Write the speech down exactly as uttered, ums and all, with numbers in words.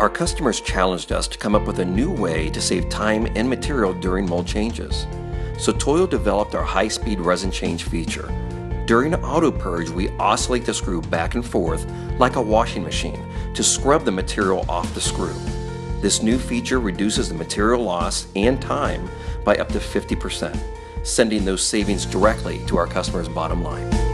Our customers challenged us to come up with a new way to save time and material during mold changes. So TOYO developed our high-speed resin change feature. During auto purge, we oscillate the screw back and forth like a washing machine to scrub the material off the screw. This new feature reduces the material loss and time by up to fifty percent, sending those savings directly to our customers' bottom line.